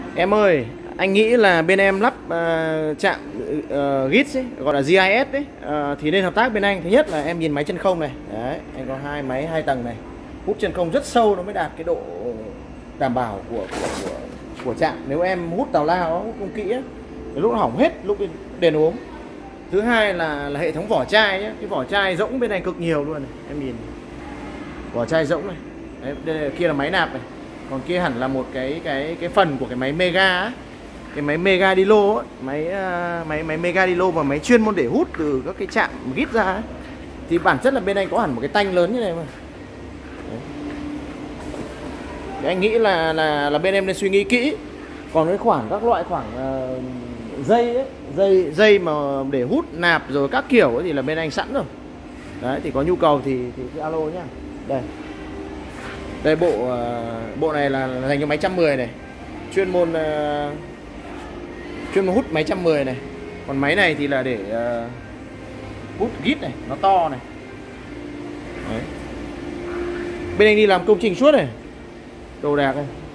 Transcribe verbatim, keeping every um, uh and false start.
Em ơi, anh nghĩ là bên em lắp uh, chạm uh, gít ấy, gọi là giê i ét đấy, uh, thì nên hợp tác bên anh. Thứ nhất là em nhìn máy chân không này, đấy, anh có hai máy hai tầng này, hút chân không rất sâu, nó mới đạt cái độ đảm bảo của của của, của chạm. Nếu em hút tào lao, hút không kỹ ấy, lúc nó hỏng hết, lúc đền ốm. Thứ hai là là hệ thống vỏ chai nhé, cái vỏ chai rỗng bên này cực nhiều luôn này, em nhìn vỏ chai rỗng này, đấy, đây là, kia là máy nạp này. Còn kia hẳn là một cái cái cái phần của cái máy Mega ấy. Cái máy Mega Dilo ấy, máy uh, máy máy Mega Dilo và máy chuyên môn để hút từ các cái chạm gít ra ấy. Thì bản chất là bên anh có hẳn một cái tanh lớn như này mà. Đấy, anh nghĩ là là là bên em nên suy nghĩ kỹ. Còn cái khoản các loại khoản uh, dây ấy, dây dây mà để hút nạp rồi các kiểu ấy, thì là bên anh sẵn rồi. Đấy, thì có nhu cầu thì thì cứ alo nhá. Đây. Đây bộ uh, bộ này là, là dành cho máy một trăm mười này, chuyên môn uh, chuyên môn hút máy một trăm mười này. Còn máy này thì là để uh, hút gít này, nó to này. Đấy. Bên anh đi làm công trình suốt này, đồ đạc này.